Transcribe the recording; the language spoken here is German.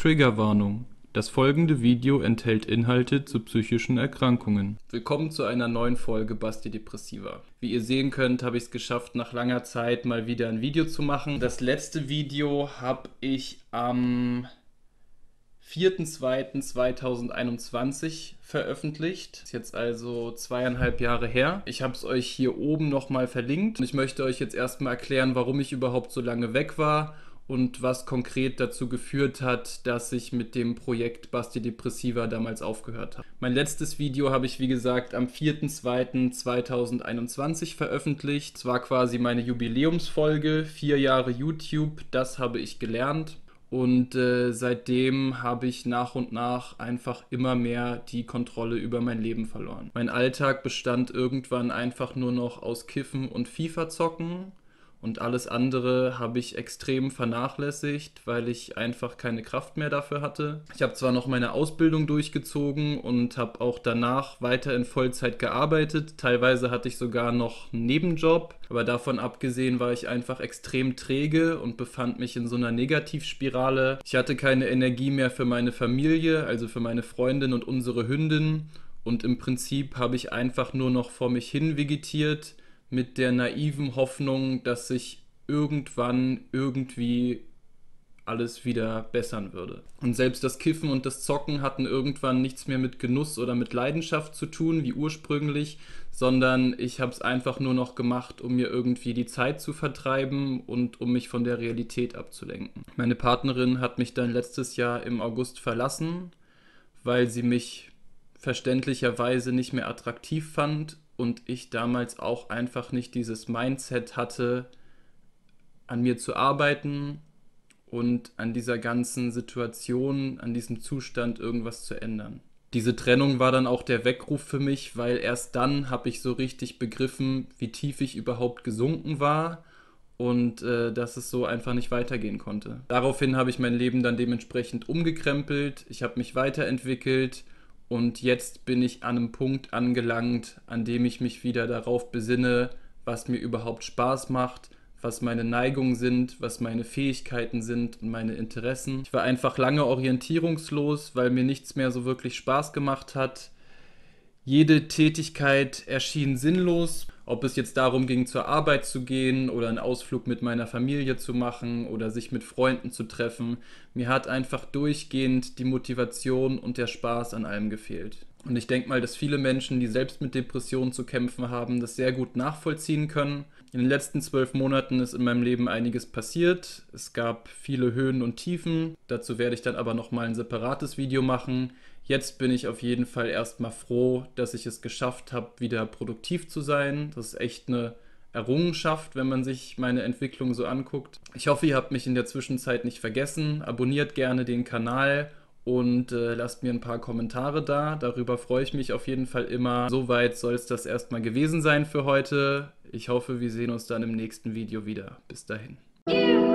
Triggerwarnung. Das folgende Video enthält Inhalte zu psychischen Erkrankungen. Willkommen zu einer neuen Folge Basti Depressiva. Wie ihr sehen könnt, habe ich es geschafft, nach langer Zeit mal wieder ein Video zu machen. Das letzte Video habe ich am 4.2.2021 veröffentlicht. Ist jetzt also 2,5 Jahre her. Ich habe es euch hier oben nochmal verlinkt. Und ich möchte euch jetzt erstmal erklären, warum ich überhaupt so lange weg war und was konkret dazu geführt hat, dass ich mit dem Projekt Basti Depressiva damals aufgehört habe. Mein letztes Video habe ich, wie gesagt, am 4.2.2021 veröffentlicht. Es war quasi meine Jubiläumsfolge, 4 Jahre YouTube, das habe ich gelernt. Und seitdem habe ich nach und nach einfach immer mehr die Kontrolle über mein Leben verloren. Mein Alltag bestand irgendwann einfach nur noch aus Kiffen und FIFA zocken. Und alles andere habe ich extrem vernachlässigt, weil ich einfach keine Kraft mehr dafür hatte. Ich habe zwar noch meine Ausbildung durchgezogen und habe auch danach weiter in Vollzeit gearbeitet. Teilweise hatte ich sogar noch einen Nebenjob. Aber davon abgesehen war ich einfach extrem träge und befand mich in so einer Negativspirale. Ich hatte keine Energie mehr für meine Familie, also für meine Freundin und unsere Hündin. Und im Prinzip habe ich einfach nur noch vor mich hin vegetiert, mit der naiven Hoffnung, dass sich irgendwann irgendwie alles wieder bessern würde. Und selbst das Kiffen und das Zocken hatten irgendwann nichts mehr mit Genuss oder mit Leidenschaft zu tun, wie ursprünglich, sondern ich habe es einfach nur noch gemacht, um mir irgendwie die Zeit zu vertreiben und um mich von der Realität abzulenken. Meine Partnerin hat mich dann letztes Jahr im August verlassen, weil sie mich verständlicherweise nicht mehr attraktiv fand und ich damals auch einfach nicht dieses Mindset hatte, an mir zu arbeiten und an dieser ganzen Situation, an diesem Zustand irgendwas zu ändern. Diese Trennung war dann auch der Weckruf für mich, weil erst dann habe ich so richtig begriffen, wie tief ich überhaupt gesunken war und dass es so einfach nicht weitergehen konnte. Daraufhin habe ich mein Leben dann dementsprechend umgekrempelt, ich habe mich weiterentwickelt. Und jetzt bin ich an einem Punkt angelangt, an dem ich mich wieder darauf besinne, was mir überhaupt Spaß macht, was meine Neigungen sind, was meine Fähigkeiten sind und meine Interessen. Ich war einfach lange orientierungslos, weil mir nichts mehr so wirklich Spaß gemacht hat. Jede Tätigkeit erschien sinnlos, ob es jetzt darum ging, zur Arbeit zu gehen oder einen Ausflug mit meiner Familie zu machen oder sich mit Freunden zu treffen. Mir hat einfach durchgehend die Motivation und der Spaß an allem gefehlt. Und ich denke mal, dass viele Menschen, die selbst mit Depressionen zu kämpfen haben, das sehr gut nachvollziehen können. In den letzten 12 Monaten ist in meinem Leben einiges passiert. Es gab viele Höhen und Tiefen. Dazu werde ich dann aber nochmal ein separates Video machen. Jetzt bin ich auf jeden Fall erstmal froh, dass ich es geschafft habe, wieder produktiv zu sein. Das ist echt eine Errungenschaft, wenn man sich meine Entwicklung so anguckt. Ich hoffe, ihr habt mich in der Zwischenzeit nicht vergessen. Abonniert gerne den Kanal und lasst mir ein paar Kommentare da. Darüber freue ich mich auf jeden Fall immer. Soweit soll es das erstmal gewesen sein für heute. Ich hoffe, wir sehen uns dann im nächsten Video wieder. Bis dahin.